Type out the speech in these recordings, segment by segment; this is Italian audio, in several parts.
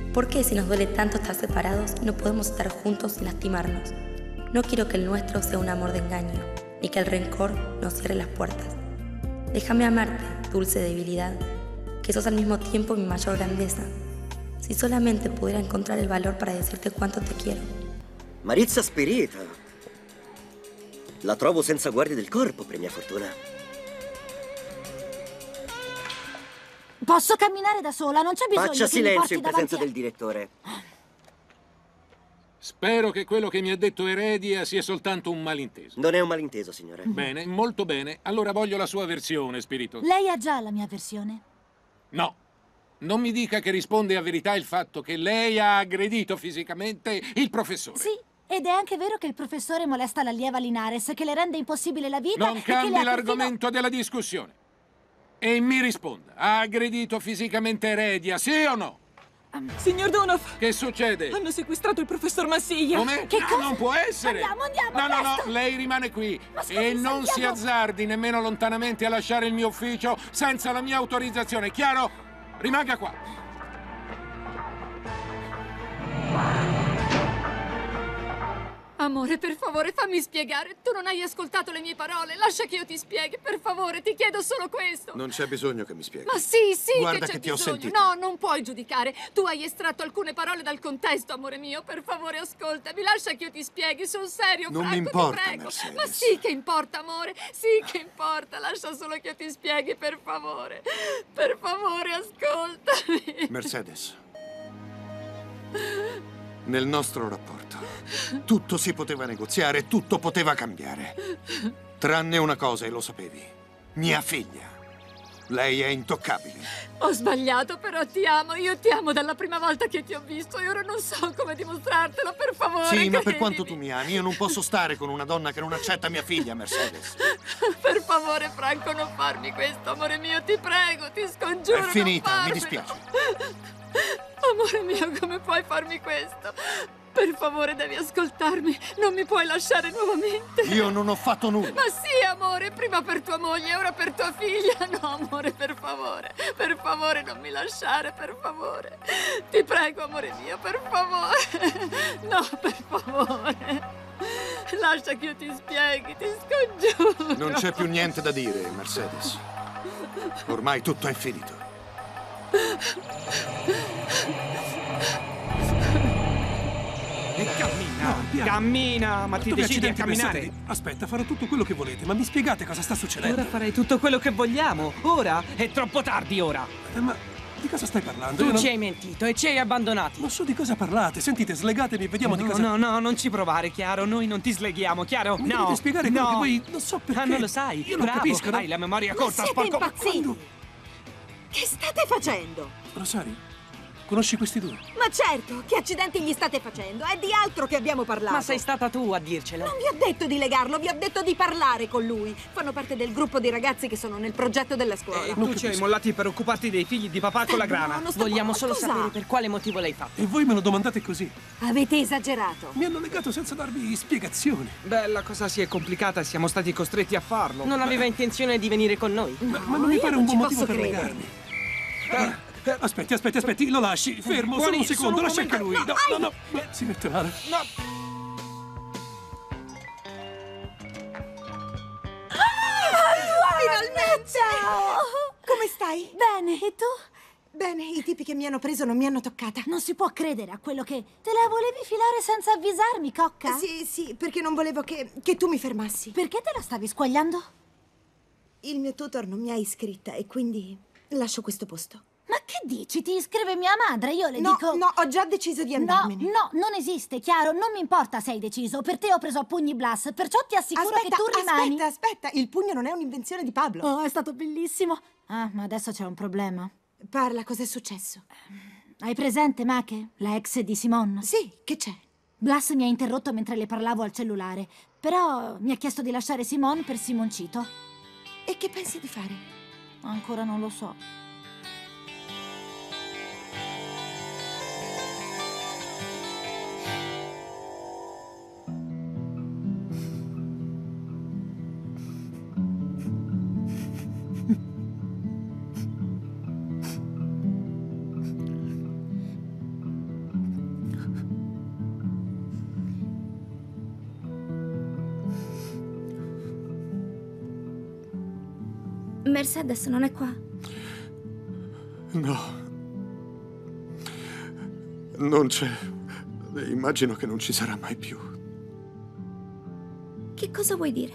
¿Por qué si nos duele tanto estar separados no podemos estar juntos sin lastimarnos? No quiero que el nuestro sea un amor de engaño, ni que el rencor nos cierre las puertas. Déjame amarte, dulce debilidad, que sos al mismo tiempo mi mayor grandeza. Si solamente pudiera encontrar el valor para decirte cuánto te quiero. Maritza Spirita. La trovo senza guardie del corpo, per mia fortuna. Posso camminare da sola, non c'è bisogno Faccia che mi silenzio porti in presenza davanti del direttore. Spero che quello che mi ha detto Eredia sia soltanto un malinteso. Non è un malinteso, signore. Bene, molto bene. Allora voglio la sua versione, Spirito. Lei ha già la mia versione? No. Non mi dica che risponde a verità il fatto che lei ha aggredito fisicamente il professore. Sì, ed è anche vero che il professore molesta l'allieva Linares, che le rende impossibile la vita. Non cambi l'argomento della discussione. E mi risponda, ha aggredito fisicamente Eredia, sì o no? Signor Donov! Che succede? Hanno sequestrato il professor Massiglia! Come? Che cosa? Non può essere! Andiamo, No, lei rimane qui. E non si azzardi nemmeno lontanamente a lasciare il mio ufficio senza la mia autorizzazione, chiaro? Rimanga qua. Amore, per favore, fammi spiegare. Tu non hai ascoltato le mie parole. Lascia che io ti spieghi, per favore, ti chiedo solo questo. Non c'è bisogno che mi spieghi. Ma sì, Guarda che c'è che ti ho bisogno. sentito. No, non puoi giudicare. Tu hai estratto alcune parole dal contesto, amore mio. Per favore, ascoltami. Lascia che io ti spieghi. Sul serio, Non Franco, mi importa, ti prego. Mercedes. Ma sì che importa, amore. Sì che importa. Lascia solo che io ti spieghi, per favore. Per favore, ascoltami. Mercedes, nel nostro rapporto tutto si poteva negoziare, tutto poteva cambiare. Tranne una cosa, e lo sapevi. Mia figlia. Lei è intoccabile. Ho sbagliato, però ti amo. Io ti amo dalla prima volta che ti ho visto e ora non so come dimostrartelo, per favore. Sì, ma per credimi. quanto tu mi ami, io non posso stare con una donna che non accetta mia figlia, Mercedes. Per favore, Franco, non farmi questo, amore mio, ti prego, ti scongiuro. È finita, non mi farmelo. dispiace. Amore mio, come puoi farmi questo? Per favore, devi ascoltarmi. Non mi puoi lasciare nuovamente. Io non ho fatto nulla. Ma sì, amore, prima per tua moglie, ora per tua figlia. No, amore, per favore, non mi lasciare, per favore. Ti prego, amore mio, per favore. No, per favore. Lascia che io ti spieghi, ti scongiuro. Non c'è più niente da dire, Mercedes. Ormai tutto è finito. E cammina, cammina, ma ti decidi a camminare. Aspetta, farò tutto quello che volete, ma mi spiegate cosa sta succedendo? Ora farei tutto quello che vogliamo. Ora è troppo tardi, ora. Ma di cosa stai parlando? Tu ci hai mentito e ci hai abbandonati. Non so di cosa parlate. Sentite, slegatemi e vediamo di cosa... No, non ci provare, Chiaro. Noi non ti sleghiamo, Chiaro. Mi dovete spiegare quello che voi... Non so perché. Ah, non lo sai. Io non capisco. Hai la memoria corta, Siete sporco. impazziti! Che state facendo? Rosario, conosci questi due? Ma certo, che accidenti gli state facendo? È di altro che abbiamo parlato. Ma sei stata tu a dircelo. Non vi ho detto di legarlo, vi ho detto di parlare con lui. Fanno parte del gruppo di ragazzi che sono nel progetto della scuola. E tu ci hai mollati per occuparti dei figli di papà con la grana. No, non sto- Vogliamo solo Scusa. sapere per quale motivo l'hai fatto. E voi me lo domandate così? Avete esagerato. Mi hanno legato senza darvi spiegazioni. Beh, la cosa si è complicata e siamo stati costretti a farlo. Non aveva intenzione di venire con noi. Ma non mi io pare non un ci buon motivo posso per credere. legarmi. Aspetti, lo lasci. Fermo, solo un secondo, lascia anche lui. No, si mette male. Finalmente! Come stai? Bene, e tu? Bene, i tipi che mi hanno preso non mi hanno toccata. Non si può credere a quello che... Te la volevi filare senza avvisarmi, cocca? Sì, perché non volevo che tu mi fermassi. Perché te la stavi squagliando? Il mio tutor non mi ha iscritta e quindi lascio questo posto. Ma che dici? Ti iscrive mia madre, io le No, dico... no, ho già deciso di andarmene. No, non esiste, Chiaro, non mi importa se hai deciso. Per te ho preso a pugni Blas, perciò ti assicuro che tu rimani. Aspetta, il pugno non è un'invenzione di Pablo. Oh, è stato bellissimo. Ah, ma adesso c'è un problema. Parla, cos'è successo? Hai presente Make, la ex di Simone? Sì, che c'è? Blas mi ha interrotto mentre le parlavo al cellulare, però mi ha chiesto di lasciare Simone per Simoncito. E che pensi di fare? Ancora non lo so. Mercedes non è qua? No. Non c'è. Immagino che non ci sarà mai più. Che cosa vuoi dire?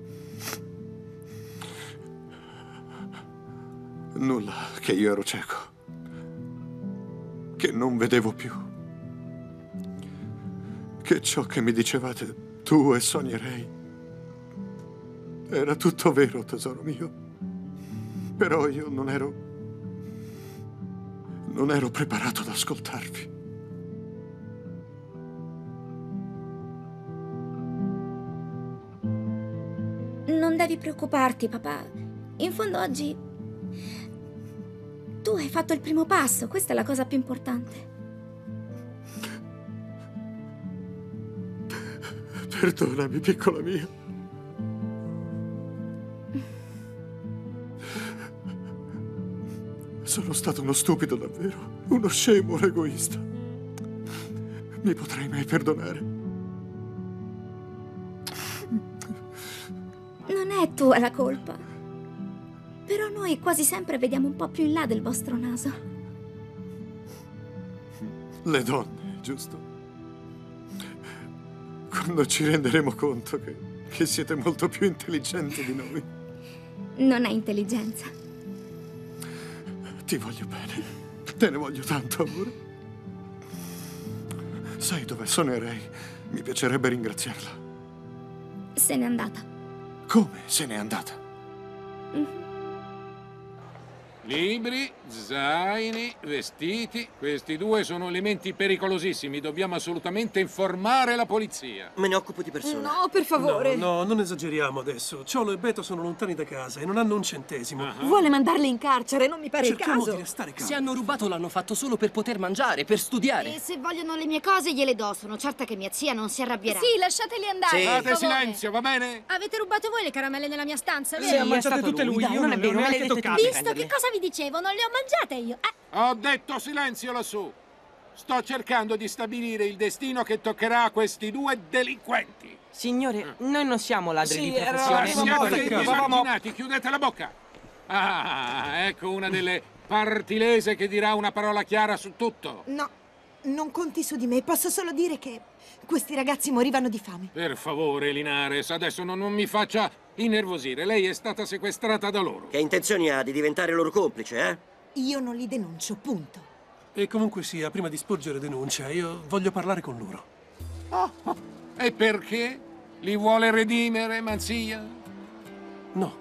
Nulla, che io ero cieco. Che non vedevo più. Che ciò che mi dicevate tu e Sonia Ray era tutto vero, tesoro mio. Però io non ero preparato ad ascoltarvi. Non devi preoccuparti, papà. In fondo oggi tu hai fatto il primo passo, questa è la cosa più importante. Perdonami, piccola mia. Sono stato uno stupido davvero, uno scemo, un egoista. Mi potrai mai perdonare? Non è tua la colpa. Però noi quasi sempre vediamo un po' più in là del vostro naso. Le donne, giusto? Quando ci renderemo conto che siete molto più intelligenti di noi. Non è intelligenza. Ti voglio bene. Te ne voglio tanto, amore. Sai dov'è Sonia Ray? Mi piacerebbe ringraziarla. Se n'è andata. Come se n'è andata? Libri, zaini, vestiti. Questi due sono elementi pericolosissimi. Dobbiamo assolutamente informare la polizia. Me ne occupo di persona. No, per favore. No, non esageriamo adesso. Ciolo e Beto sono lontani da casa e non hanno un centesimo. Vuole mandarli in carcere, non mi pare il Cerchiamo caso. di restare calmi. Se hanno rubato l'hanno fatto solo per poter mangiare, per studiare. E se vogliono le mie cose gliele do, sono certa che mia zia non si arrabbierà. Sì, lasciateli andare. Sì. per Fate favore. silenzio, va bene? Avete rubato voi le caramelle nella mia stanza, Sì, vero? ha mangiate tutte lui, dai, io non è non vero, le ho me neanche l'avete toccate. Visto che cosa vi dicevo, non le ho mangiate io. Ho detto silenzio lassù. Sto cercando di stabilire il destino che toccherà a questi due delinquenti. Signore, noi non siamo ladri di era professione. la prima volta Siete che disordinati, chiudete la bocca. Ah, ecco una delle parti lese che dirà una parola chiara su tutto. No, non conti su di me. Posso solo dire che questi ragazzi morivano di fame. Per favore, Linares, adesso non mi faccia innervosire. Lei è stata sequestrata da loro. Che intenzioni ha di diventare loro complice, eh? Io non li denuncio, punto. E comunque sia, prima di sporgere denuncia, io voglio parlare con loro. E perché? Li vuole redimere, Manzia? No.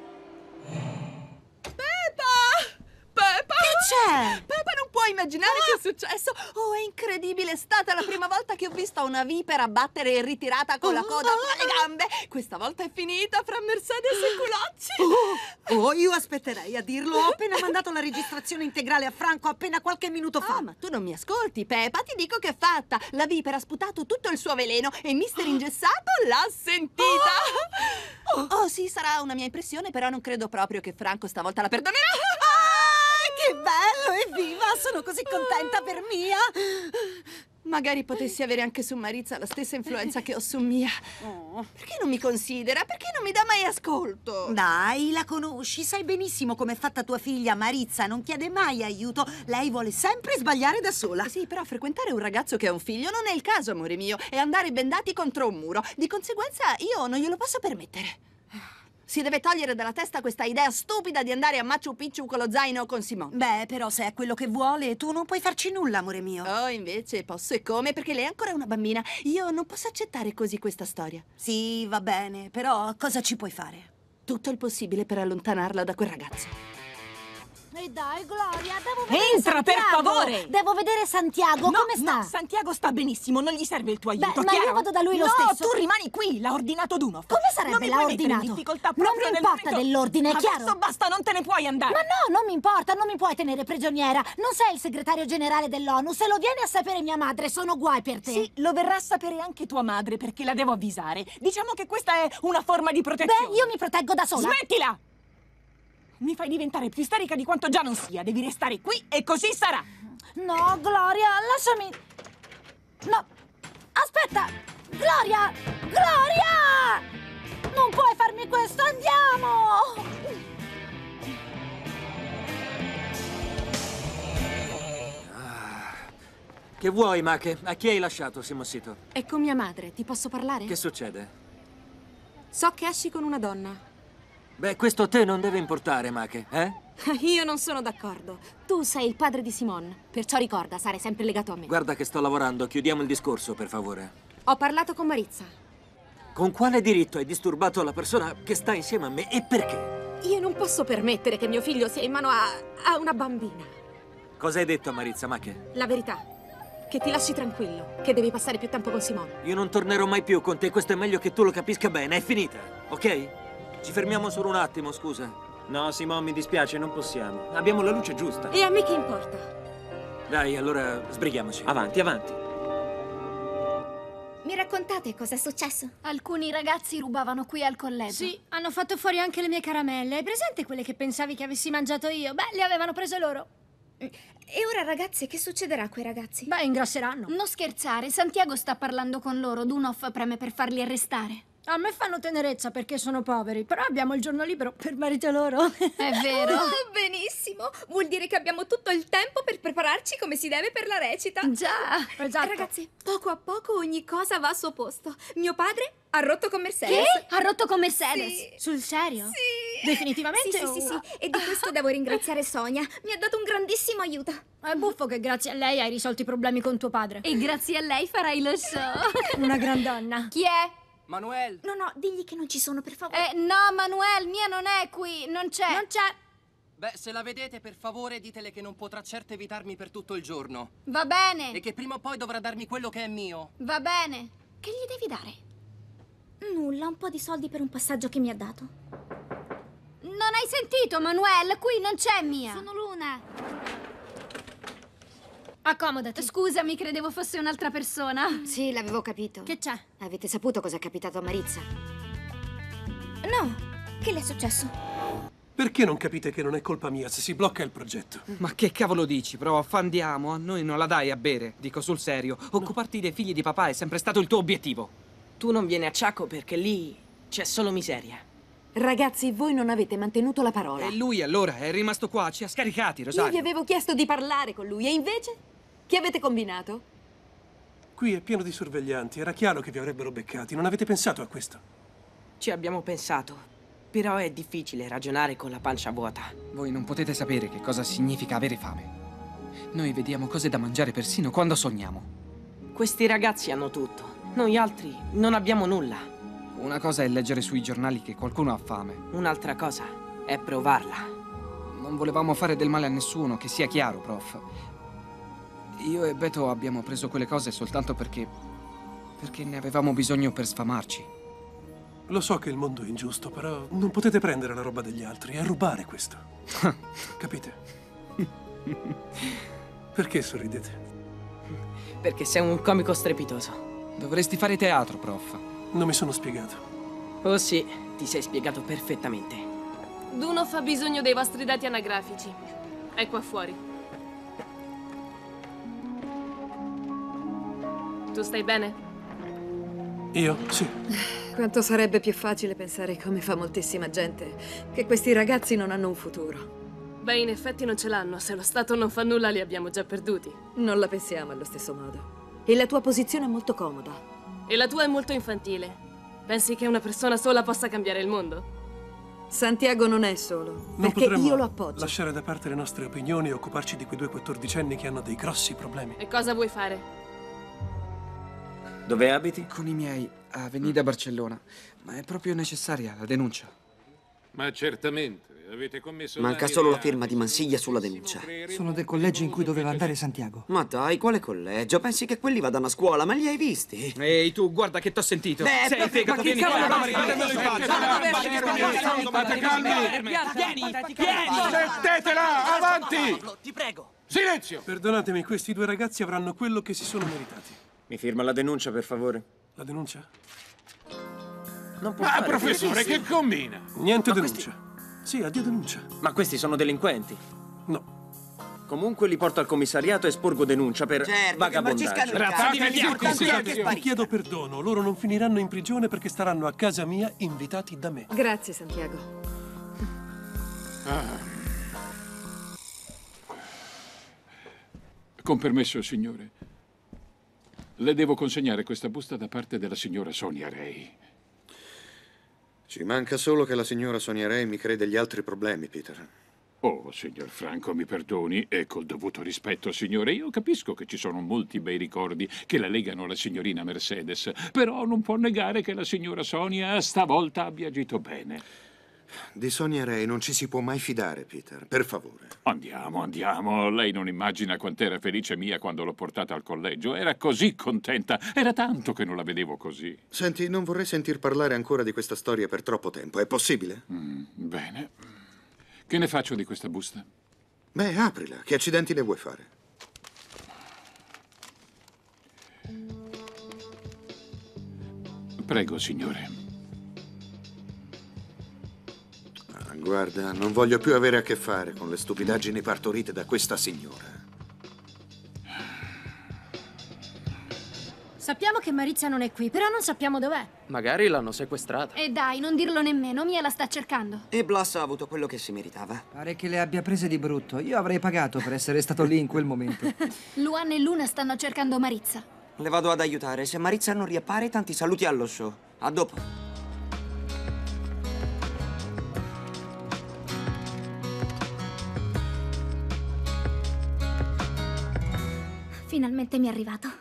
C'è! Peppa, non puoi immaginare che è successo! Oh, è incredibile! È stata la prima volta che ho visto una vipera battere in ritirata con la coda fra le gambe! Questa volta è finita fra Mercedes e Culocci! Oh, io aspetterei a dirlo. Ho appena mandato la registrazione integrale a Franco appena qualche minuto fa. Ah, ma tu non mi ascolti, Peppa! Ti dico che è fatta! La vipera ha sputato tutto il suo veleno e Mister Ingessato l'ha sentita! Oh, sì, sarà una mia impressione, però non credo proprio che Franco stavolta la perdonerà! Che bello, evviva! Sono così contenta per Mia! Magari potessi avere anche su Maritza la stessa influenza che ho su Mia. Perché non mi considera? Perché non mi dà mai ascolto? Dai, la conosci, sai benissimo com'è fatta tua figlia. Maritza non chiede mai aiuto. Lei vuole sempre sbagliare da sola. Sì, però frequentare un ragazzo che ha un figlio non è il caso, amore mio. È andare bendati contro un muro. Di conseguenza io non glielo posso permettere. Si deve togliere dalla testa questa idea stupida di andare a Machu Picchu con lo zaino o con Simone. Beh, però se è quello che vuole, tu non puoi farci nulla, amore mio. Oh, invece posso e come, perché lei è ancora una bambina. Io non posso accettare così questa storia. Sì, va bene, però cosa ci puoi fare? Tutto il possibile per allontanarla da quel ragazzo. E dai, Gloria, devo vedere Entra, per Santiago! favore! Devo vedere Santiago, come sta? No, Santiago sta benissimo, non gli serve il tuo aiuto, Beh, ma io vado da lui lo stesso. No, tu rimani qui, l'ha ordinato Dunov. Come sarebbe Non mi l'ha puoi mettere in ordinato? difficoltà Non proprio mi nel importa momento- dell'ordine, è chiaro? Adesso basta, non te ne puoi andare. Ma no, non mi importa, non mi puoi tenere prigioniera. Non sei il segretario generale dell'ONU. Se lo viene a sapere mia madre, sono guai per te. Sì, lo verrà a sapere anche tua madre, perché la devo avvisare. Diciamo che questa è una forma di protezione. Beh, io mi proteggo da sola. Smettila! Mi fai diventare più isterica di quanto già non sia. Devi restare qui e così sarà. No, Gloria, lasciami... No, aspetta! Gloria! Gloria! Non puoi farmi questo, andiamo! Che vuoi, Make? A chi hai lasciato Simosito? È con mia madre. Ti posso parlare? Che succede? So che esci con una donna. Beh, questo a te non deve importare, Make, eh? Io non sono d'accordo. Tu sei il padre di Simone. Perciò ricorda, sarai sempre legato a me. Guarda che sto lavorando. Chiudiamo il discorso, per favore. Ho parlato con Maritza. Con quale diritto hai disturbato la persona che sta insieme a me e perché? Io non posso permettere che mio figlio sia in mano a una bambina. Cosa hai detto a Maritza, Make? La verità. Che ti lasci tranquillo, che devi passare più tempo con Simone. Io non tornerò mai più con te, questo è meglio che tu lo capisca bene, è finita, ok? Ci fermiamo solo un attimo, scusa. No, Simone, mi dispiace, non possiamo. Abbiamo la luce giusta. E a me che importa? Dai, allora sbrighiamoci. Avanti, avanti. Mi raccontate cosa è successo? Alcuni ragazzi rubavano qui al collegio. Sì, hanno fatto fuori anche le mie caramelle. Hai presente quelle che pensavi che avessi mangiato io? Beh, le avevano prese loro. E ora, ragazze, che succederà a quei ragazzi? Beh, ingrasseranno. Non scherzare, Santiago sta parlando con loro. Dunoff preme per farli arrestare. A me fanno tenerezza perché sono poveri, però abbiamo il giorno libero per merito loro. È vero. Oh, benissimo. Vuol dire che abbiamo tutto il tempo per prepararci come si deve per la recita. Già. Esatto. Ragazzi, poco a poco ogni cosa va al suo posto. Mio padre ha rotto con Mercedes. Che? Ha rotto con Mercedes? Sì. Sul serio? Sì. Definitivamente? Sì. E di questo devo ringraziare Sonia. Mi ha dato un grandissimo aiuto. È buffo che grazie a lei hai risolto i problemi con tuo padre. E grazie a lei farai lo show. Una gran donna. Chi è? Manuel. No, digli che non ci sono, per favore. No, Manuel, mia non è qui, non c'è. Non c'è. Beh, se la vedete, per favore, ditele che non potrà certo evitarmi per tutto il giorno. Va bene. E che prima o poi dovrà darmi quello che è mio. Va bene. Che gli devi dare? Nulla, un po' di soldi per un passaggio che mi ha dato. Non hai sentito, Manuel? Qui non c'è mia. Sono Luna. Accomodati. Scusami, credevo fosse un'altra persona. Sì, l'avevo capito. Che c'è? Avete saputo cosa è capitato a Maritza? No, che le è successo? Perché non capite che non è colpa mia se si blocca il progetto? Ma che cavolo dici, prof? Andiamo, a noi non la dai a bere. Dico sul serio, occuparti dei figli di papà è sempre stato il tuo obiettivo. Tu non vieni a Ciacco perché lì c'è solo miseria. Ragazzi, voi non avete mantenuto la parola. E lui allora è rimasto qua, ci ha scaricati, Rosario. Io vi avevo chiesto di parlare con lui e invece? Che avete combinato? Qui è pieno di sorveglianti, era chiaro che vi avrebbero beccati. Non avete pensato a questo? Ci abbiamo pensato, però è difficile ragionare con la pancia vuota. Voi non potete sapere che cosa significa avere fame. Noi vediamo cose da mangiare persino quando sogniamo. Questi ragazzi hanno tutto, noi altri non abbiamo nulla. Una cosa è leggere sui giornali che qualcuno ha fame. Un'altra cosa è provarla. Non volevamo fare del male a nessuno, che sia chiaro, prof. Io e Beto abbiamo preso quelle cose soltanto perché ne avevamo bisogno per sfamarci. Lo so che il mondo è ingiusto, però non potete prendere la roba degli altri e rubare questo. Capite? Perché sorridete? Perché sei un comico strepitoso. Dovresti fare teatro, prof. Non mi sono spiegato. Oh sì, ti sei spiegato perfettamente. Dunoff ha bisogno dei vostri dati anagrafici. È qua fuori. Tu stai bene? Io? Sì. Quanto sarebbe più facile pensare, come fa moltissima gente, che questi ragazzi non hanno un futuro. Beh, in effetti non ce l'hanno. Se lo Stato non fa nulla, li abbiamo già perduti. Non la pensiamo allo stesso modo. E la tua posizione è molto comoda. E la tua è molto infantile. Pensi che una persona sola possa cambiare il mondo? Santiago non è solo. Non Perché potremmo io lo appoggio. lasciare da parte le nostre opinioni e occuparci di quei due 14enni che hanno dei grossi problemi. E cosa vuoi fare? Dove abiti? Con i miei, a Avenida Barcellona. Ma è proprio necessaria la denuncia. Ma certamente, avete commesso... Manca solo la firma di Mansiglia sulla denuncia. Sono del collegio in cui doveva andare Santiago. Ma dai, quale collegio? Pensi che quelli vadano a scuola? Ma li hai visti? Ehi, tu, guarda che t'ho sentito. Beh, sei fegato, vieni qua. State calmi! Mettetela, avanti! Ti prego. Silenzio! Perdonatemi, questi due ragazzi avranno quello che si sono meritati. Mi firma la denuncia, per favore. La denuncia? Non può Ma fare, professore, che combina? Niente denuncia. Sì, addio denuncia. Ma questi sono delinquenti. No. Comunque li porto al commissariato e sporgo denuncia per vagabondaggio. Vi chiedo perdono, loro non finiranno in prigione perché staranno a casa mia invitati da me. Grazie, Santiago. Con permesso, signore. Le devo consegnare questa busta da parte della signora Sonia Ray. Ci manca solo che la signora Sonia Ray mi crei degli altri problemi, Peter. Oh, signor Franco, mi perdoni, e col dovuto rispetto, signore, io capisco che ci sono molti bei ricordi che la legano alla signorina Mercedes, però non può negare che la signora Sonia stavolta abbia agito bene. Di Sonia Ray non ci si può mai fidare, Peter, per favore. Andiamo, andiamo. Lei non immagina quant'era felice Mia quando l'ho portata al collegio. Era così contenta. Era tanto che non la vedevo così. Senti, non vorrei sentir parlare ancora di questa storia per troppo tempo. È possibile? Bene. Che ne faccio di questa busta? Beh, aprila. Che accidenti ne vuoi fare? Prego, signore. Guarda, non voglio più avere a che fare con le stupidaggini partorite da questa signora. Sappiamo che Maritza non è qui, però non sappiamo dov'è. Magari l'hanno sequestrata. E dai, non dirlo nemmeno, Mia la sta cercando. E Blas ha avuto quello che si meritava. Pare che le abbia prese di brutto. Io avrei pagato per essere stato lì in quel momento. Luan e Luna stanno cercando Maritza. Le vado ad aiutare. Se Maritza non riappare, tanti saluti allo show. A dopo. Finalmente mi è arrivato.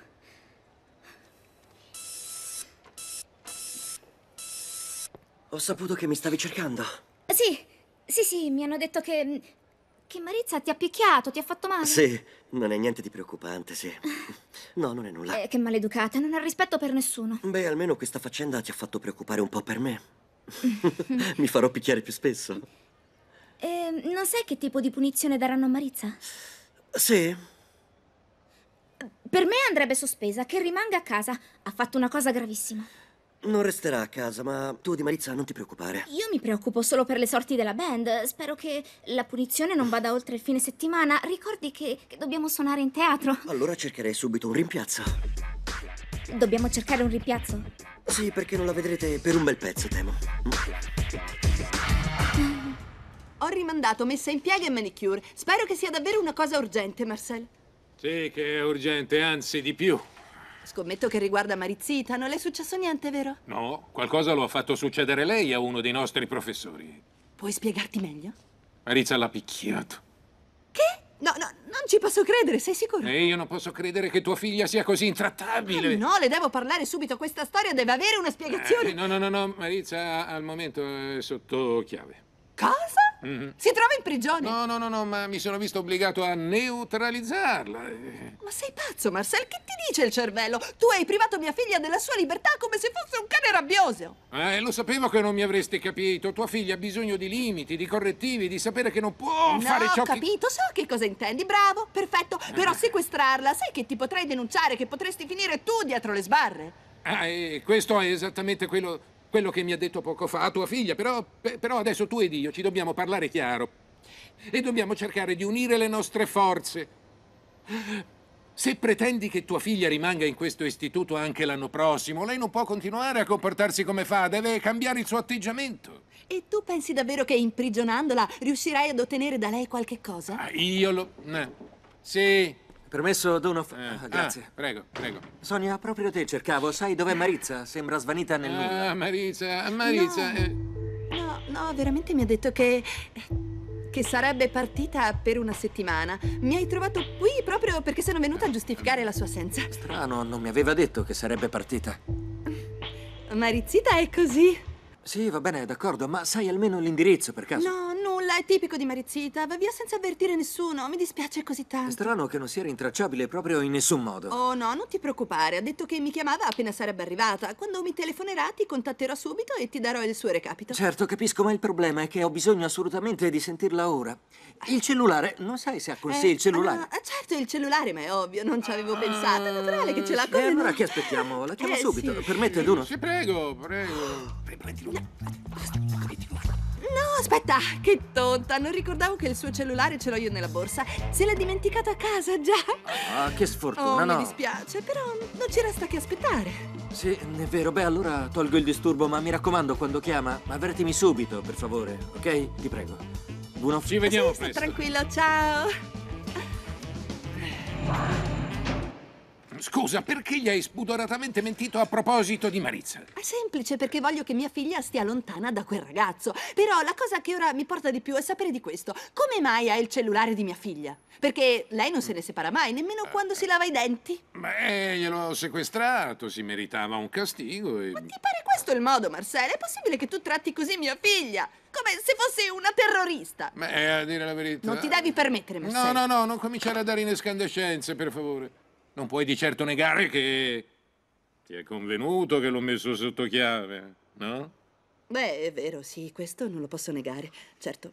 Ho saputo che mi stavi cercando. Sì, mi hanno detto che Maritza ti ha picchiato, ti ha fatto male. Sì, non è niente di preoccupante, sì. No, non è nulla. Che maleducata, non ha rispetto per nessuno. Beh, almeno questa faccenda ti ha fatto preoccupare un po' per me. Mi farò picchiare più spesso. Non sai che tipo di punizione daranno a Maritza? Sì. Per me andrebbe sospesa, che rimanga a casa. Ha fatto una cosa gravissima. Non resterà a casa, ma tu di Maritza non ti preoccupare. Io mi preoccupo solo per le sorti della band. Spero che la punizione non vada oltre il fine settimana. Ricordi che dobbiamo suonare in teatro? Allora cercherei subito un rimpiazzo. Dobbiamo cercare un rimpiazzo? Sì, perché non la vedrete per un bel pezzo, temo. Ho rimandato messa in piega e manicure. Spero che sia davvero una cosa urgente, Marcel. Sì, che è urgente, anzi di più. Scommetto che riguarda Marizzita. Non le è successo niente, vero? No, qualcosa lo ha fatto succedere lei a uno dei nostri professori. Puoi spiegarti meglio? Maritza l'ha picchiato. No, non ci posso credere, sei sicuro? E io non posso credere che tua figlia sia così intrattabile. No, le devo parlare subito. Questa storia deve avere una spiegazione. No, Maritza al momento è sotto chiave. Cosa? Si trova in prigione? No, ma mi sono visto obbligato a neutralizzarla. Ma sei pazzo, Marcel? Che ti dice il cervello? Tu hai privato mia figlia della sua libertà come se fosse un cane rabbioso. Lo sapevo che non mi avresti capito. Tua figlia ha bisogno di limiti, di correttivi, di sapere che non può fare ciò che... No, ho capito, so che cosa intendi. Bravo, perfetto. Però sequestrarla, sai che ti potrei denunciare, che potresti finire tu dietro le sbarre. E questo è esattamente quello che mi ha detto poco fa a tua figlia, però adesso tu ed io ci dobbiamo parlare chiaro e dobbiamo cercare di unire le nostre forze. Se pretendi che tua figlia rimanga in questo istituto anche l'anno prossimo, lei non può continuare a comportarsi come fa, deve cambiare il suo atteggiamento. E tu pensi davvero che imprigionandola riuscirai ad ottenere da lei qualche cosa? Sì. Permesso, Dunoff? Grazie. Prego. Sonia, proprio te cercavo. Sai dov'è Maritza? Sembra svanita nel nulla. Maritza. No, veramente mi ha detto che sarebbe partita per una settimana. Mi hai trovato qui proprio perché sono venuta a giustificare la sua assenza. Strano, non mi aveva detto che sarebbe partita. Marizzita è così. Sì, va bene, d'accordo, ma sai almeno l'indirizzo per caso? No, nulla, è tipico di Marizzita. Va via senza avvertire nessuno. Mi dispiace così tanto. È strano che non sia rintracciabile proprio in nessun modo. Oh no, non ti preoccupare. Ha detto che mi chiamava appena sarebbe arrivata. Quando mi telefonerà ti contatterò subito e ti darò il suo recapito. Certo, capisco, ma il problema è che ho bisogno assolutamente di sentirla ora. Il cellulare, non sai se ha con sé il cellulare? Certo, il cellulare, ma è ovvio, non ci avevo pensato. È naturale che ce l'ha con allora che aspettiamo? La chiamo subito. Sì. Permette, Duno? Sì, prego. No, aspetta, che tonta. Non ricordavo che il suo cellulare ce l'ho io nella borsa. Se l'ha dimenticato a casa, già. Ah, che sfortuna, no? Mi dispiace, però non ci resta che aspettare. Sì, è vero. Beh, allora tolgo il disturbo, ma mi raccomando, quando chiama, avvertimi subito, per favore, ok? Ti prego. Buon Ci vediamo presto. Tranquillo, ciao. Scusa, perché gli hai spudoratamente mentito a proposito di Maritza? È semplice, perché voglio che mia figlia stia lontana da quel ragazzo. Però la cosa che ora mi porta di più è sapere di questo. Come mai ha il cellulare di mia figlia? Perché lei non se ne separa mai, nemmeno quando si lava i denti. Beh, gliel'ho sequestrato, si meritava un castigo e... Ma ti pare questo il modo, Marcel? È possibile che tu tratti così mia figlia? Come se fosse una terrorista. Beh, a dire la verità... Non ti devi permettere, Marcel. No, non cominciare a dare inescandescenze, per favore. Non puoi di certo negare che... Ti è convenuto che l'ho messo sotto chiave, no? Beh, è vero, sì, questo non lo posso negare, certo.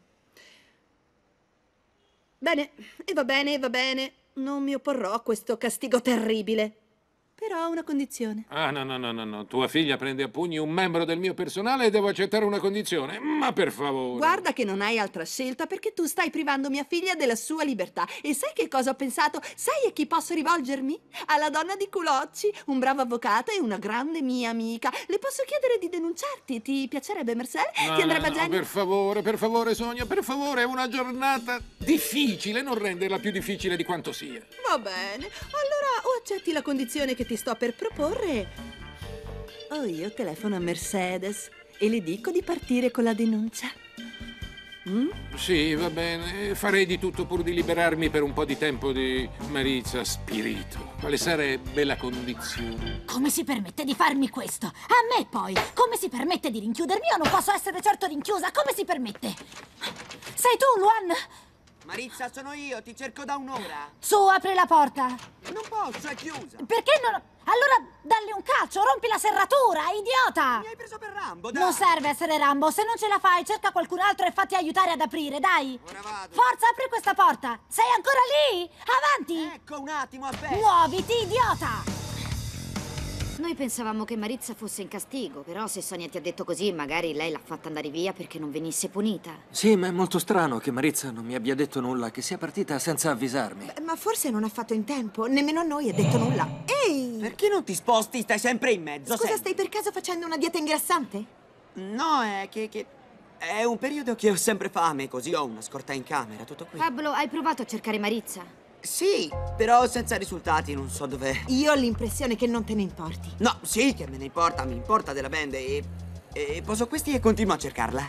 Bene, e va bene, non mi opporrò a questo castigo terribile. Però ho una condizione. Ah, no. Tua figlia prende a pugni un membro del mio personale e devo accettare una condizione. Ma per favore. Guarda che non hai altra scelta perché tu stai privando mia figlia della sua libertà. E sai che cosa ho pensato? Sai a chi posso rivolgermi? Alla donna di Culocci, un bravo avvocato e una grande mia amica. Le posso chiedere di denunciarti? Ti piacerebbe, Marcel? Ti andrebbe a genio? Per favore, Sonia, per favore. È una giornata difficile, non renderla più difficile di quanto sia. Va bene. Allora o accetti la condizione che ti sto per proporre, o io telefono a Mercedes e le dico di partire con la denuncia. Sì, va bene. Farei di tutto pur di liberarmi per un po' di tempo di Maritza Spirito. Quale sarebbe la condizione? Come si permette di farmi questo? A me poi! Come si permette di rinchiudermi? Io non posso essere certo rinchiusa! Come si permette? Sei tu, Luan? Maritza, sono io, ti cerco da un'ora. Su, apri la porta. Non posso, è chiusa. Perché non... Allora, dalli un calcio, rompi la serratura, idiota! Mi hai preso per Rambo, dai! Non serve essere Rambo, se non ce la fai, cerca qualcun altro e fatti aiutare ad aprire, dai! Ora vado. Forza, apri questa porta! Sei ancora lì? Avanti! Ecco, un attimo, aspetta! Muoviti, idiota! Noi pensavamo che Maritza fosse in castigo, però se Sonia ti ha detto così, magari lei l'ha fatta andare via perché non venisse punita. Sì, ma è molto strano che Maritza non mi abbia detto nulla, che sia partita senza avvisarmi. Beh, ma forse non ha fatto in tempo, nemmeno a noi ha detto nulla. Ehi! Perché non ti sposti? Stai sempre in mezzo. Scusa, stai per caso facendo una dieta ingrassante? No, è che... È un periodo che ho sempre fame, così ho una scorta in camera, tutto qui. Pablo, hai provato a cercare Maritza? Sì, però senza risultati, non so dov'è. Io ho l'impressione che non te ne importi. No, sì che me ne importa, mi importa della band e poso questi e continuo a cercarla.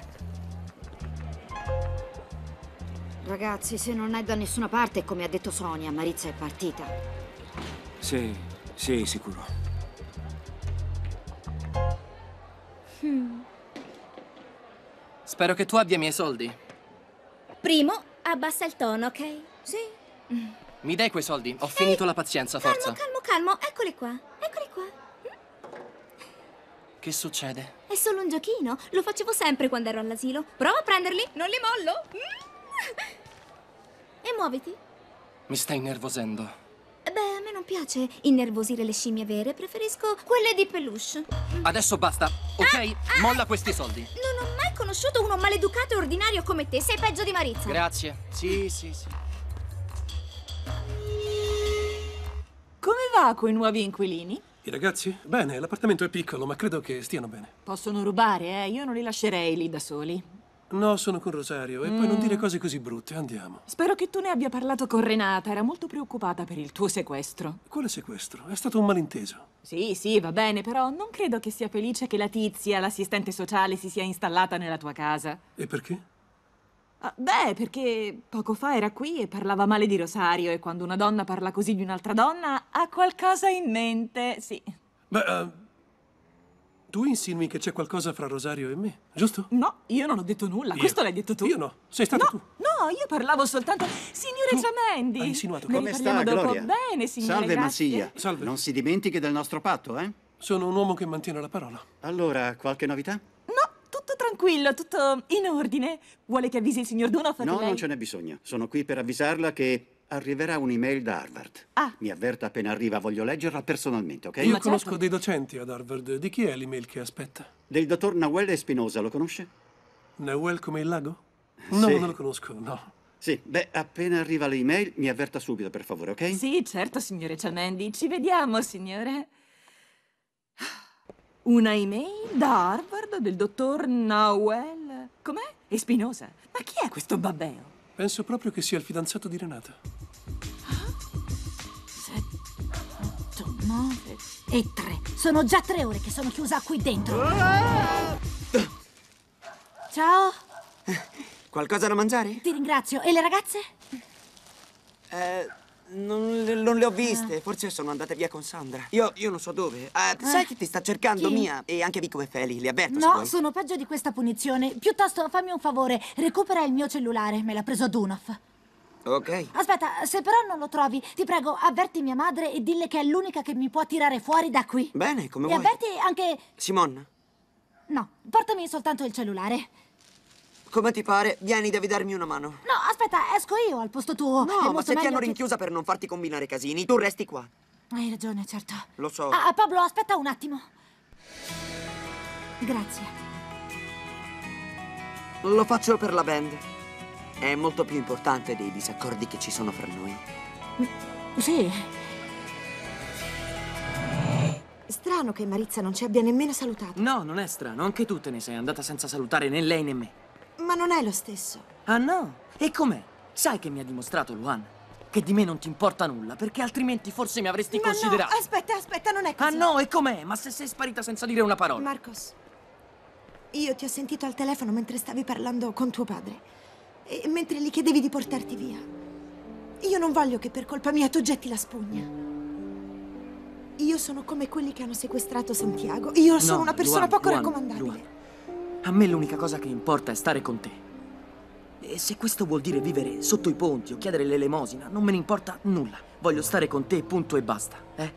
Ragazzi, se non è da nessuna parte, come ha detto Sonia, Maritza è partita. Sì, sicuro. Spero che tu abbia i miei soldi. Primo, abbassa il tono, ok? Sì. Mi dai quei soldi? Ho finito la pazienza, forza. Calmo, eccoli qua. Che succede? È solo un giochino, lo facevo sempre quando ero all'asilo. Prova a prenderli, non li mollo. E muoviti. Mi stai innervosendo. Beh, a me non piace innervosire le scimmie vere, preferisco quelle di peluche. Adesso basta, ok? Molla questi soldi. Non ho mai conosciuto uno maleducato e ordinario come te, sei peggio di Maritza. Grazie. Sì. Come va coi nuovi inquilini? I ragazzi? Bene, l'appartamento è piccolo, ma credo che stiano bene. Possono rubare, Io non li lascerei lì da soli. No, sono con Rosario. E poi non dire cose così brutte, andiamo. Spero che tu ne abbia parlato con Renata, era molto preoccupata per il tuo sequestro. Quale sequestro? È stato un malinteso. Sì, va bene, però non credo che sia felice che la tizia, l'assistente sociale, si sia installata nella tua casa. E perché? Beh, perché poco fa era qui e parlava male di Rosario e quando una donna parla così di un'altra donna ha qualcosa in mente, sì. Beh, tu insinui che c'è qualcosa fra Rosario e me, giusto? No, io non ho detto nulla, questo l'hai detto tu. Io no, sei stato tu. No, io parlavo soltanto... Signore Ciamendi! Hai insinuato Ne che... Come riparliamo sta, dopo. Gloria? Bene, signore, Salve, grazie. Massia. Salve. Non si dimentichi del nostro patto, eh? Sono un uomo che mantiene la parola. Allora, qualche novità? Tutto tranquillo, tutto in ordine. Vuole che avvisi il signor Dunoff? No, non ce n'è bisogno. Sono qui per avvisarla che arriverà un'email da Harvard. Mi avverta appena arriva, voglio leggerla personalmente, ok? Io conosco dei docenti ad Harvard. Di chi è l'email che aspetta? Del dottor Nawel Espinosa, lo conosce? Nawel come il lago? No, Sì. non lo conosco, no. Sì, beh, appena arriva l'email mi avverta subito, per favore, ok? Sì, certo, signore Ciamendi. Ci vediamo, signore. Una email da Harvard del dottor Nawel... Com'è? Espinosa. Ma chi è questo babbeo? Penso proprio che sia il fidanzato di Renata. 7, 8, 9 e 3. Sono già 3 ore che sono chiusa qui dentro. Ciao. Qualcosa da mangiare? Ti ringrazio. E le ragazze? Non le ho viste. Forse sono andate via con Sandra. Io non so dove. Sai che ti sta cercando Chi? Mia e anche Vico e Feli. Li avverto, se No, vuoi. sono peggio di questa punizione. Piuttosto fammi un favore. Recupera il mio cellulare. Me l'ha preso Dunoff. Ok. Aspetta, se però non lo trovi, ti prego, avverti mia madre e dille che è l'unica che mi può tirare fuori da qui. Bene, come E vuoi. avverti anche... Simon, No, portami soltanto il cellulare. come ti pare? Vieni, devi darmi una mano. No, aspetta, esco io al posto tuo. È No, ma molto se ti meglio hanno che- rinchiusa per non farti combinare casini, tu resti qua. Hai ragione, certo. Lo so. Pablo, aspetta un attimo. Grazie. Lo faccio per la band. È molto più importante dei disaccordi che ci sono fra noi. Sì. Strano che Maritza non ci abbia nemmeno salutato. No, non è strano. Anche tu te ne sei andata senza salutare né lei né me. Ma non è lo stesso. Ah no? E com'è? Sai che mi ha dimostrato Luan? Che di me non ti importa nulla, perché altrimenti forse mi avresti Ma considerato. no, aspetta, non è così. Ah no, e com'è? Ma se sei sparita senza dire una parola? Marcos, io ti ho sentito al telefono mentre stavi parlando con tuo padre. E mentre gli chiedevi di portarti via. Io non voglio che per colpa mia tu getti la spugna. Io sono come quelli che hanno sequestrato Santiago. Io sono No, una persona Luan, poco Luan, raccomandabile. Luan. A me l'unica cosa che importa è stare con te. E se questo vuol dire vivere sotto i ponti o chiedere l'elemosina, non me ne importa nulla. Voglio stare con te, punto e basta, eh?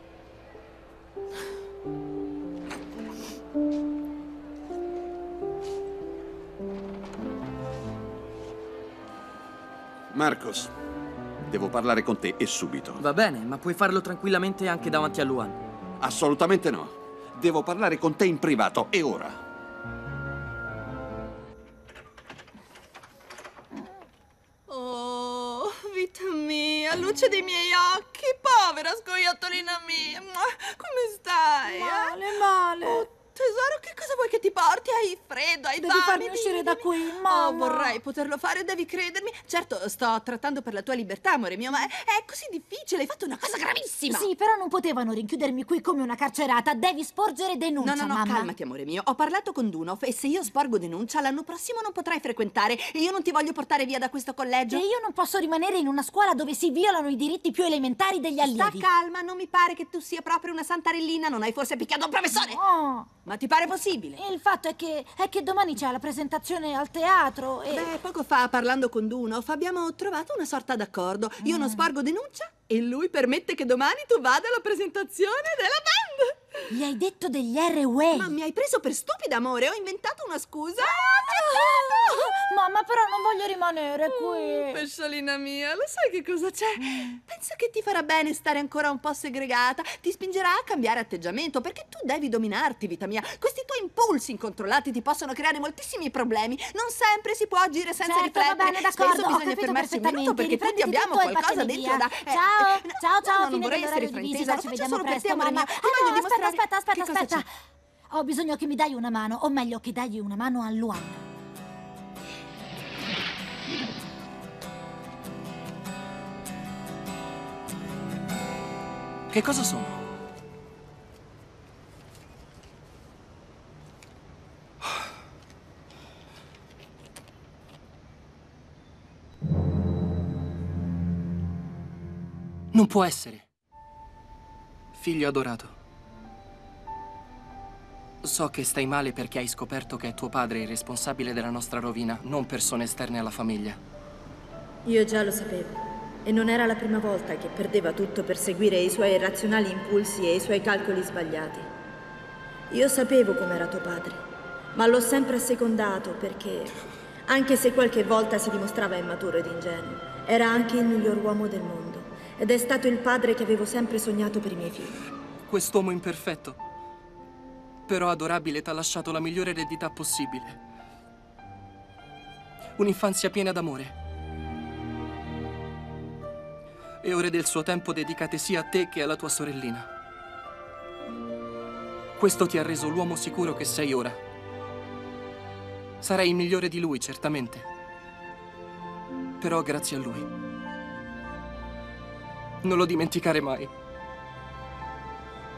Marcos, devo parlare con te e subito. Va bene, ma puoi farlo tranquillamente anche davanti a Luan. Assolutamente no. Devo parlare con te in privato e ora. Oh, vita mia, luce dei miei occhi, povera scoiattolina mia. Come stai? Male. Oh, tesoro, che cosa vuoi che ti porti? Hai freddo, hai Devi fame? farmi uscire da qui, mamma. Oh, vorrei poterlo fare, devi credermi. Certo, sto trattando per la tua libertà, amore mio, ma è così difficile, hai fatto una cosa gravissima. Sì, però non potevano rinchiudermi qui come una carcerata. Devi sporgere denuncia, No, mamma. calmati, amore mio. Ho parlato con Dunoff e se io sporgo denuncia, l'anno prossimo non potrai frequentare e io non ti voglio portare via da questo collegio. E io non posso rimanere in una scuola dove si violano i diritti più elementari degli allievi. Sta calma, non mi pare che tu sia proprio una santarellina. Non hai forse picchiato un professore? No. Ma ti pare possibile? Il fatto è che domani c'è la presentazione al teatro e... Beh, poco fa, parlando con Dunoff, abbiamo trovato una sorta d'accordo. Io non sporgo denuncia e lui permette che domani tu vada alla presentazione della band. Gli hai detto degli R-Way. Ma mi hai preso per stupida, amore. Ho inventato una scusa. Mamma, però non voglio rimanere qui. Pesciolina mia, lo sai che cosa c'è? Penso che ti farà bene stare ancora un po' segregata. Ti spingerà a cambiare atteggiamento, perché tu devi dominarti, vita mia. Questi tuoi impulsi incontrollati ti possono creare moltissimi problemi. Non sempre si può agire senza Certo, riflettere. va bene, d'accordo, Spesso ho bisogna capito fermarsi un minuto perché tutti perfettamente. abbiamo Riprenditi qualcosa tutto e dentro da... vattene via. Ciao, non fine vorrei essere dell'orario di fraintesa. visita, Lo ci faccio vediamo solo per presto, te, amore mamma. mio. Ti voglio No, dimostrare... aspetta, Che cosa aspetta. Ho bisogno che mi dai una mano, o meglio che dai una mano a Luan. Che cosa sono? Non può essere. Figlio adorato. So che stai male perché hai scoperto che è tuo padre il responsabile della nostra rovina, non persone esterne alla famiglia. Io già lo sapevo. E non era la prima volta che perdeva tutto per seguire i suoi irrazionali impulsi e i suoi calcoli sbagliati. Io sapevo com'era tuo padre, ma l'ho sempre assecondato perché, anche se qualche volta si dimostrava immaturo ed ingenuo, era anche il miglior uomo del mondo. Ed è stato il padre che avevo sempre sognato per i miei figli. Quest'uomo imperfetto, però adorabile, t'ha lasciato la migliore eredità possibile. Un'infanzia piena d'amore. E ore del suo tempo dedicate sia a te che alla tua sorellina. Questo ti ha reso l'uomo sicuro che sei ora. Sarai il migliore di lui, certamente. Però grazie a lui. Non lo dimenticare mai.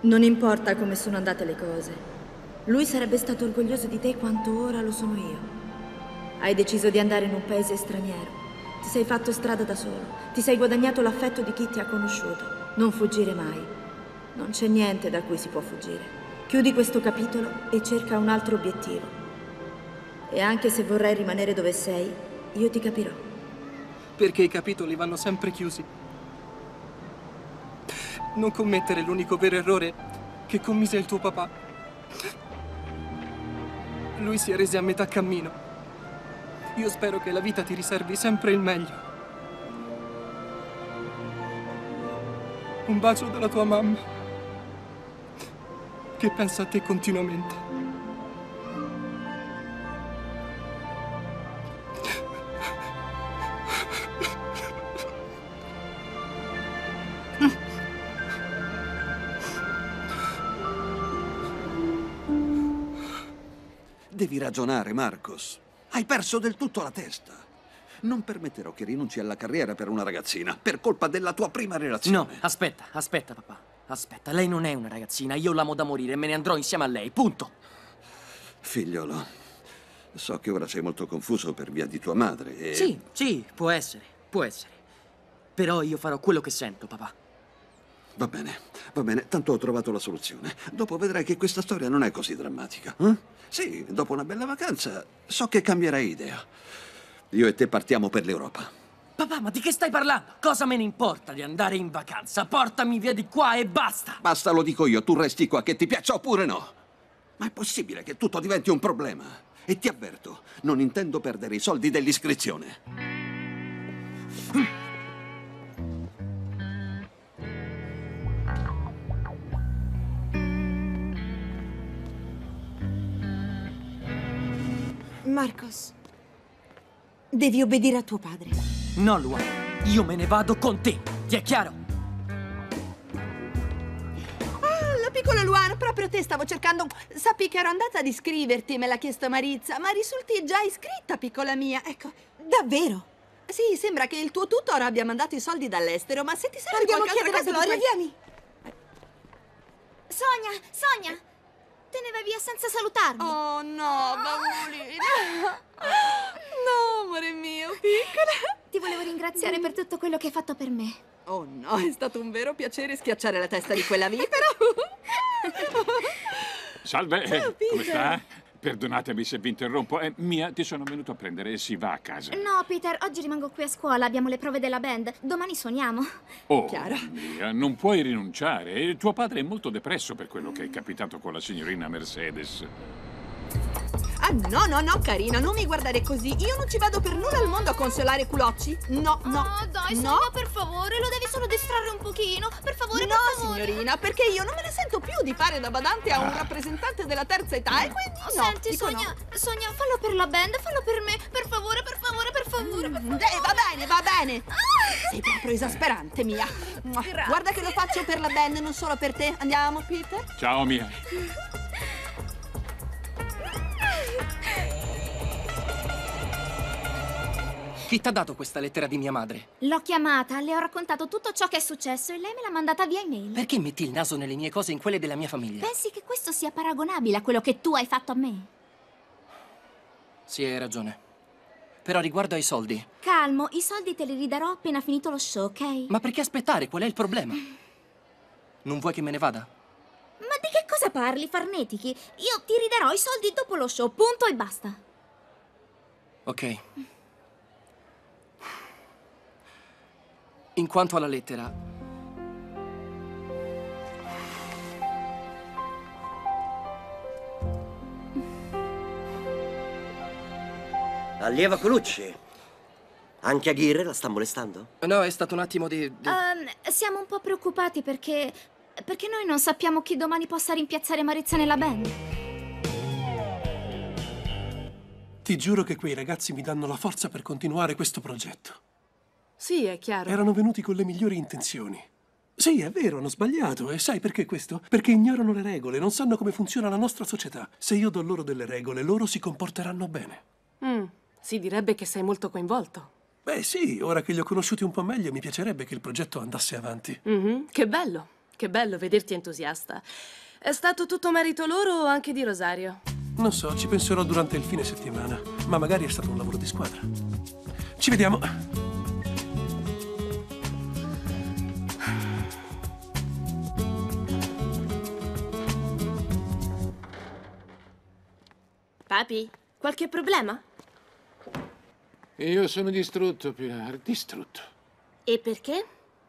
Non importa come sono andate le cose. Lui sarebbe stato orgoglioso di te quanto ora lo sono io. Hai deciso di andare in un paese straniero. Ti sei fatto strada da solo. Ti sei guadagnato l'affetto di chi ti ha conosciuto. Non fuggire mai. Non c'è niente da cui si può fuggire. Chiudi questo capitolo e cerca un altro obiettivo. E anche se vorrai rimanere dove sei, io ti capirò. Perché i capitoli vanno sempre chiusi. Non commettere l'unico vero errore che commise il tuo papà. Lui si è reso a metà cammino. Io spero che la vita ti riservi sempre il meglio. Un bacio dalla tua mamma, che pensa a te continuamente. Devi ragionare, Marcos. Hai perso del tutto la testa. Non permetterò che rinunci alla carriera per una ragazzina, per colpa della tua prima relazione. No, aspetta, papà. Aspetta, lei non è una ragazzina, io l'amo da morire e me ne andrò insieme a lei, punto. Figliolo, so che ora sei molto confuso per via di tua madre e... Sì, può essere. Però io farò quello che sento, papà. Va bene, tanto ho trovato la soluzione. Dopo vedrai che questa storia non è così drammatica. Sì, dopo una bella vacanza so che cambierai idea. Io e te partiamo per l'Europa. Papà, ma di che stai parlando? Cosa me ne importa di andare in vacanza? Portami via di qua e basta! Basta, lo dico io, tu resti qua, che ti piaccia oppure no. Ma è possibile che tutto diventi un problema? E ti avverto, non intendo perdere i soldi dell'iscrizione. Marcos, devi obbedire a tuo padre. No, Luana, io me ne vado con te, ti è chiaro? La piccola Luana, proprio te stavo cercando. Sappi che ero andata ad iscriverti, me l'ha chiesto Marizza, ma risulti già iscritta, piccola mia. Ecco. Davvero? Sì, sembra che il tuo tutor abbia mandato i soldi dall'estero, ma se ti serve Andiamo a qualche chiedere a altra cosa... Gloria, vieni! Sonia! Te ne vai via senza salutarmi. Oh no, bambulina. No, amore mio, piccola. Ti volevo ringraziare per tutto quello che hai fatto per me. Oh no, è stato un vero piacere schiacciare la testa di quella vipera. Salve, Ciao, Peter. come sta? Perdonatemi se vi interrompo. Mia, ti sono venuto a prendere e si va a casa. No, Peter, oggi rimango qui a scuola. Abbiamo le prove della band. Domani suoniamo. Oh, Chiaro. Mia, non puoi rinunciare. E tuo padre è molto depresso per quello che è capitato con la signorina Mercedes. Ah, no, carina, non mi guardare così. Io non ci vado per nulla al mondo a consolare culocci. No. Oh, dai, no. Sonia, per favore, lo devi solo distrarre un pochino. Per favore, No, per favore. signorina, perché io non me ne sento più di fare da badante a un rappresentante della terza età e quindi no. Senti, dico Sonia, no. Sonia, fallo per la band, fallo per me. Per favore, per favore, per favore, per favore. Va bene. Sei proprio esasperante, Mia. Guarda che lo faccio per la band, non solo per te. Andiamo, Peter? Ciao, Mia. Chi t'ha dato questa lettera di mia madre? L'ho chiamata, le ho raccontato tutto ciò che è successo e lei me l'ha mandata via email. Perché metti il naso nelle mie cose e in quelle della mia famiglia? Pensi che questo sia paragonabile a quello che tu hai fatto a me? Sì, hai ragione. Però riguardo ai soldi... Calmo, i soldi te li ridarò appena finito lo show, ok? Ma perché aspettare? Qual è il problema? Non vuoi che me ne vada? Ma di che cosa parli, farnetichi? Io ti ridarò i soldi dopo lo show, punto e basta. Ok. In quanto alla lettera... Allieva Colucci, anche Aguirre la sta molestando? No, è stato un attimo di... Siamo un po' preoccupati perché noi non sappiamo chi domani possa rimpiazzare Marizza nella band. Ti giuro che quei ragazzi mi danno la forza per continuare questo progetto. Sì, è chiaro. Erano venuti con le migliori intenzioni. Sì, è vero, hanno sbagliato. E sai perché questo? Perché ignorano le regole, non sanno come funziona la nostra società. Se io do loro delle regole, loro si comporteranno bene. Si direbbe che sei molto coinvolto. Beh sì, ora che li ho conosciuti un po' meglio mi piacerebbe che il progetto andasse avanti. Che bello. che bello vederti entusiasta. È stato tutto merito loro o anche di Rosario? Non so, ci penserò durante il fine settimana, ma magari è stato un lavoro di squadra. Ci vediamo. Papi, qualche problema? Io sono distrutto, Pilar, distrutto. E perché?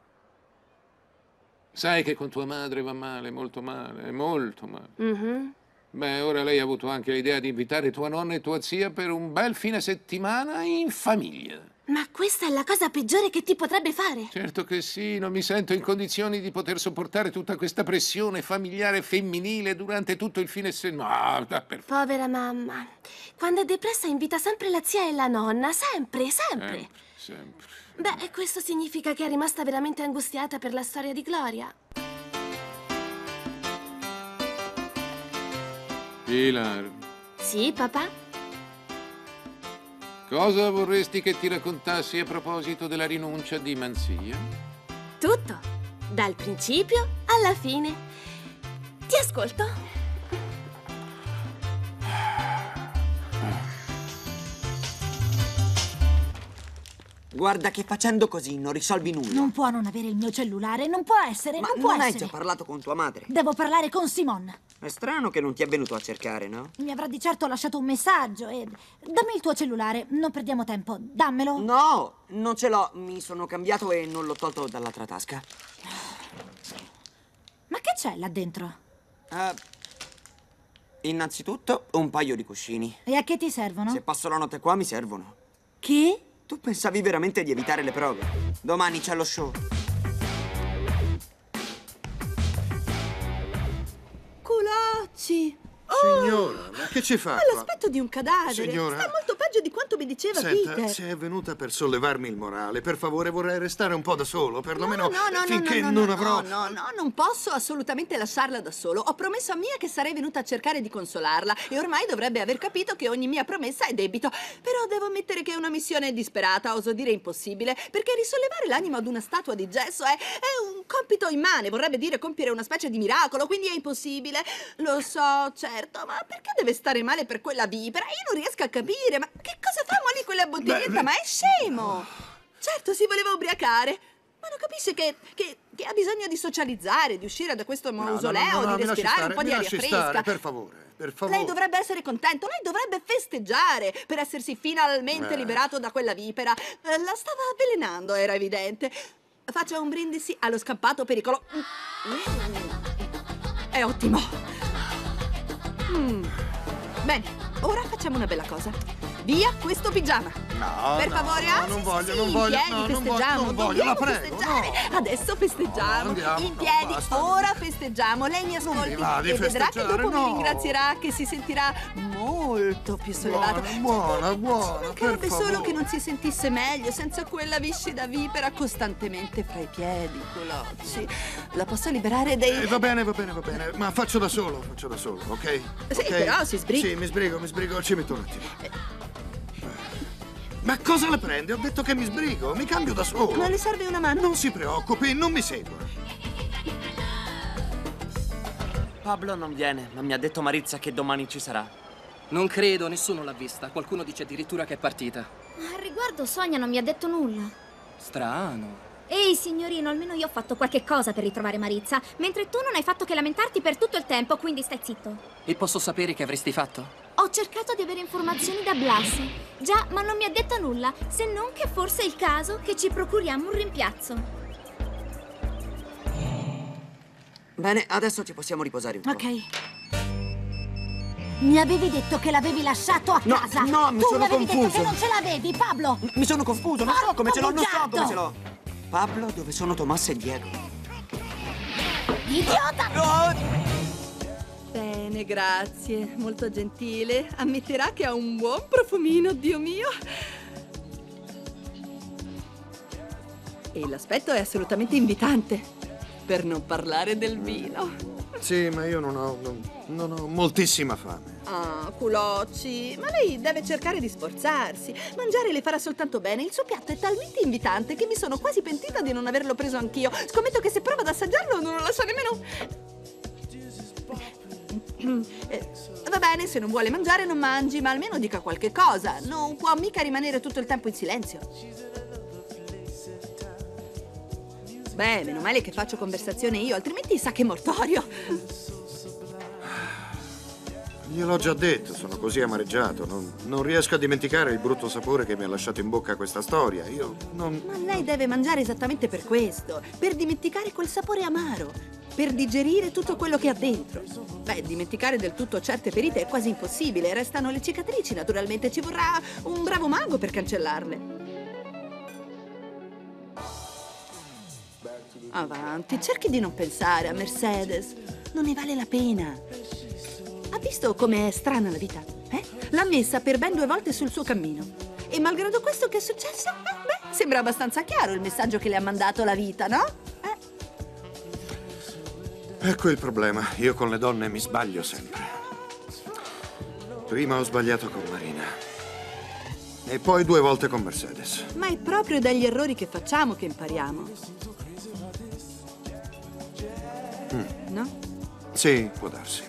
Sai che con tua madre va male, molto male, molto male. Mhm. Beh, ora lei ha avuto anche l'idea di invitare tua nonna e tua zia per un bel fine settimana in famiglia. Ma questa è la cosa peggiore che ti potrebbe fare. Certo che sì, non mi sento in condizioni di poter sopportare tutta questa pressione familiare femminile durante tutto il fine settimana. No, Povera mamma. Quando è depressa invita sempre la zia e la nonna, sempre, sempre. sempre, sempre. Beh, questo significa che è rimasta veramente angustiata per la storia di Gloria. Pilar, Sì, papà? cosa vorresti che ti raccontassi a proposito della rinuncia di Manzia? Tutto. Dal principio alla fine. Ti ascolto. Guarda che facendo così non risolvi nulla. Non può non avere il mio cellulare, non può essere, Ma non può non hai essere. già parlato con tua madre? Devo parlare con Simon. È strano che non ti è venuto a cercare, no? Mi avrà di certo lasciato un messaggio e... Dammi il tuo cellulare, non perdiamo tempo. Dammelo. No, non ce l'ho. Mi sono cambiato e non l'ho tolto dall'altra tasca. Ma che c'è là dentro? Innanzitutto, un paio di cuscini. E a che ti servono? Se passo la notte qua mi servono. Che? Tu pensavi veramente di evitare le prove? Domani c'è lo show. Culocci! Signora, ma che ci fa Ha qua? l'aspetto di un cadavere. Signora. Sta molto peggio di quanto mi diceva Senta, Peter. se è venuta per sollevarmi il morale, per favore vorrei restare un po' da solo, perlomeno No, finché non avrò... No, non posso assolutamente lasciarla da solo. Ho promesso a Mia che sarei venuta a cercare di consolarla e ormai dovrebbe aver capito che ogni mia promessa è debito. Però devo ammettere che è una missione disperata, oso dire impossibile, perché risollevare l'animo ad una statua di gesso è un compito immane, vorrebbe dire compiere una specie di miracolo, quindi è impossibile. Lo so, certo, ma perché deve stare male per quella vipera? Io non riesco a capire, ma che cosa fa lì quella bottiglietta? Ma è scemo! Certo, si voleva ubriacare, ma non capisce che ha bisogno di socializzare, di uscire da questo mausoleo, di mi lasci respirare stare, un po' di mi aria lasci fresca. stare, per favore, per favore. Lei dovrebbe essere contento, lei dovrebbe festeggiare per essersi finalmente liberato da quella vipera. La stava avvelenando, era evidente. Faccia un brindisi allo scappato pericolo. È ottimo. Bene, ora facciamo una bella cosa. Via questo pigiama. No, Per favore, non voglio, non voglio, in piedi, no, festeggiamo. non voglio, la Dobbiamo prego, festeggiare. no. Adesso festeggiamo. No, andiamo, in no, piedi, basta. ora festeggiamo. Lei mi ascolti mi va di e vedrà che festeggiare, dopo no. mi ringrazierà, che si sentirà molto più sollevato. Buona, Ci mancherebbe per solo favore. che non si sentisse meglio senza quella viscida vipera costantemente fra i piedi, Culocci. La posso liberare dei... Va bene, ma faccio da solo, ok? Sì, Ok? però si sbriga. Sì, mi sbrigo, ci metto un attimo. Ma cosa le prende? Ho detto che mi sbrigo, mi cambio da solo. Ma le serve una mano? Non si preoccupi, non mi segua. Pablo non viene, ma mi ha detto Marizza che domani ci sarà. Non credo, nessuno l'ha vista. Qualcuno dice addirittura che è partita. Al riguardo Sonia non mi ha detto nulla. Strano. Ehi, signorino, almeno io ho fatto qualche cosa per ritrovare Marizza, mentre tu non hai fatto che lamentarti per tutto il tempo, quindi stai zitto. E posso sapere che avresti fatto? Ho cercato di avere informazioni da Blas. Già, ma non mi ha detto nulla, se non che forse è il caso che ci procuriamo un rimpiazzo. Bene, adesso ci possiamo riposare un po'. Ok. Mi avevi detto che l'avevi lasciato a casa. no, mi tu sono mi avevi detto confuso. che non ce l'avevi, Pablo. Mi sono confuso, non so come ce l'ho, non so bugiardo. come ce l'ho. Pablo, dove sono Tommaso e Diego? Idiota! Bene, grazie. Molto gentile. Ammetterà che ha un buon profumino, Dio mio. E l'aspetto è assolutamente invitante. Per non parlare del vino. Sì, ma io non ho moltissima fame. Ah, culocci. Ma lei deve cercare di sforzarsi. Mangiare le farà soltanto bene. Il suo piatto è talmente invitante che mi sono quasi pentita di non averlo preso anch'io. Scommetto che se prova ad assaggiarlo non lo lascia nemmeno... Va bene, se non vuole mangiare non mangi, ma almeno dica qualche cosa. Non può mica rimanere tutto il tempo in silenzio. Beh, meno male che faccio conversazione io, altrimenti sa che è mortorio. Gliel'ho già detto, sono così amareggiato. Non riesco a dimenticare il brutto sapore che mi ha lasciato in bocca questa storia. Io non... Ma lei deve mangiare esattamente per questo, per dimenticare quel sapore amaro, per digerire tutto quello che ha dentro. Beh, dimenticare del tutto certe ferite è quasi impossibile, restano le cicatrici, naturalmente. Ci vorrà un bravo mago per cancellarle. Avanti, cerchi di non pensare a Mercedes. Non ne vale la pena. Ha visto com'è strana la vita? L'ha messa per ben 2 volte sul suo cammino. E malgrado questo che è successo? Beh, sembra abbastanza chiaro il messaggio che le ha mandato la vita, no? Ecco il problema. Io con le donne mi sbaglio sempre. Prima ho sbagliato con Marina. E poi 2 volte con Mercedes. Ma è proprio dagli errori che facciamo che impariamo. No? Sì, può darsi.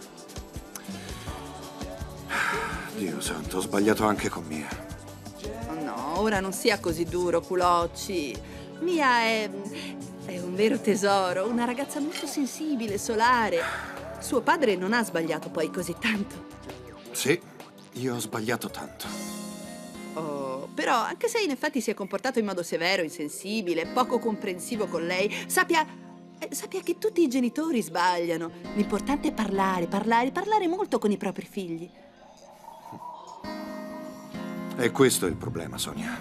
Dio santo, ho sbagliato anche con Mia. Oh no, ora non sia così duro, culocci. Mia è un vero tesoro, una ragazza molto sensibile, solare. Suo padre non ha sbagliato poi così tanto. Sì, io ho sbagliato tanto. Oh, però anche se in effetti si è comportato in modo severo, insensibile, poco comprensivo con lei, sappia che tutti i genitori sbagliano. L'importante è parlare molto con i propri figli. E questo è il problema, Sonia.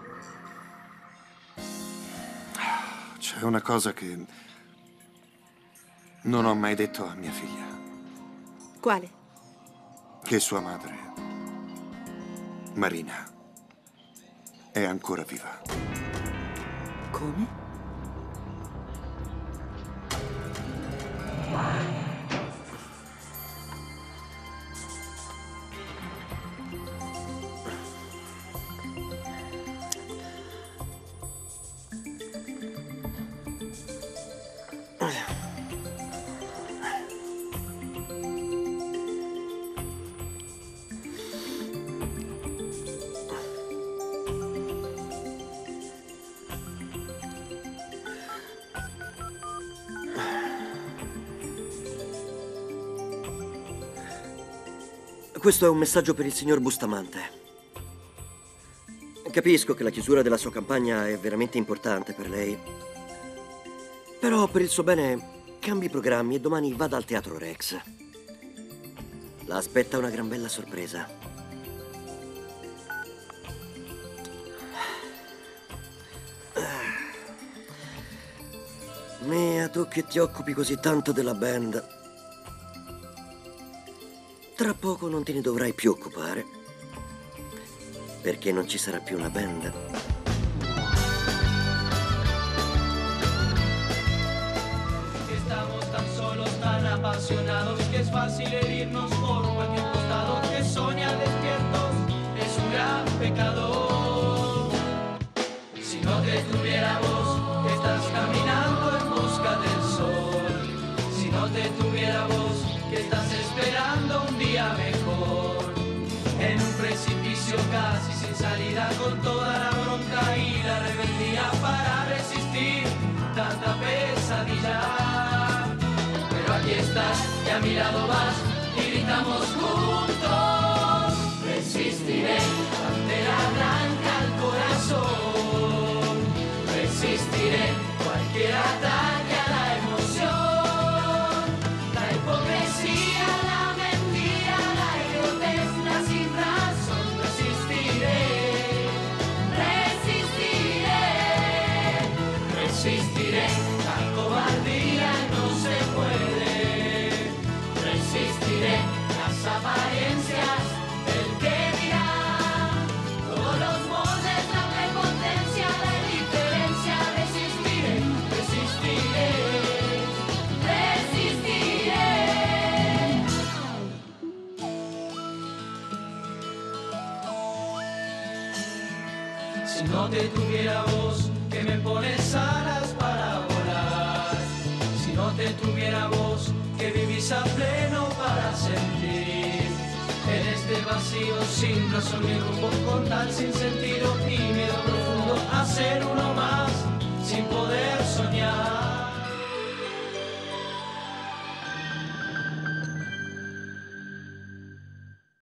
C'è una cosa che non ho mai detto a mia figlia. Quale? Che sua madre, Marina, è ancora viva. Come? Questo è un messaggio per il signor Bustamante. Capisco che la chiusura della sua campagna è veramente importante per lei. Però per il suo bene cambi i programmi e domani vada al Teatro Rex. La aspetta una gran bella sorpresa. Mia, tu che ti occupi così tanto della band, tra poco non te ne dovrai più occupare, perché non ci sarà più una band. Estamos tan solos, tan apasionados, que es fácil herirnos por cualquier costado. Que Sonia despiertos es un gran pecado. Si no te tuviéramos, estás caminando en busca del sol. Si no te tuviéramos, que estás esperando un día mejor. En un precipicio casi sin salida, con toda la bronca y la rebeldía para resistir tanta pesadilla. Pero aquí estás y a mi lado vas y gritamos juntos. Resistiré ante la blanca al corazón. Resistiré cualquier ataque a la emoción. La hipocresía, la mentira, la idiotez, la sin razón. Resistiré, resistiré, resistiré. La cobardía no se puede. Resistiré las apariencias del que dirá. Todos los moldes, la prepotencia, la indiferencia. Resistiré, resistiré. no te tuviera vos, que me pones alas para volar. Si no te tuviera vos, que vivís a pleno para sentir. En este vacío sin razón ni rumbo, con tal sin sentido y miedo profundo a ser uno más, sin poder soñar.